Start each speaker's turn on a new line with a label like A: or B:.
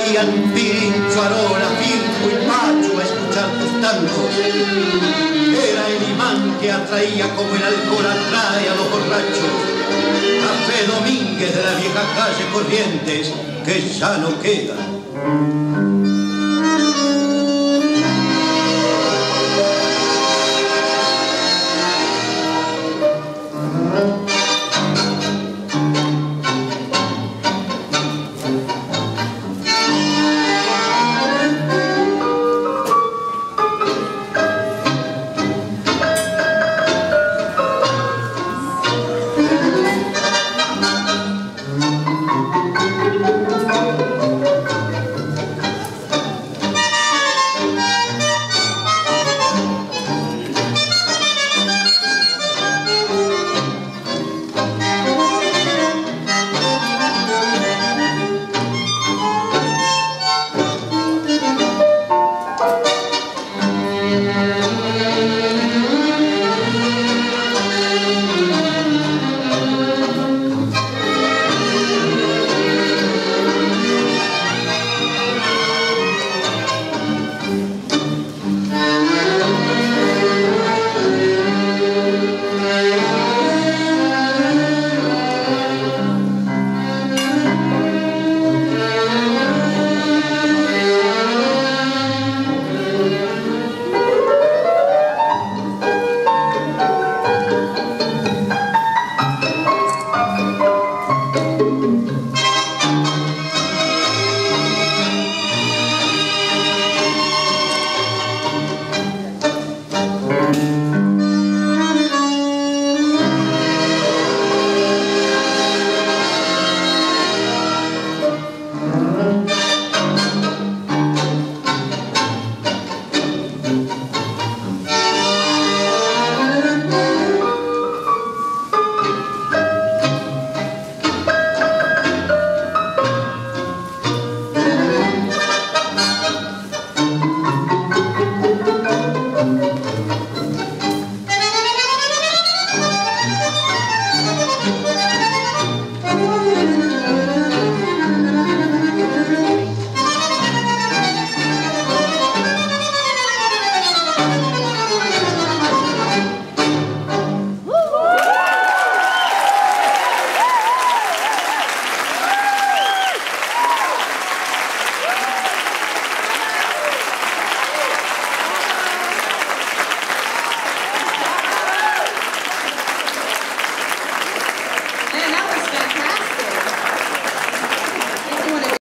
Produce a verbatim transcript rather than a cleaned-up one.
A: traían Pirincho, Arola, Firpo y Pacho a escuchar tus tangos. Era el imán que atraía como el alcohol atrae a los borrachos. Café Dominguez de la vieja calle Corrientes, que ya no queda.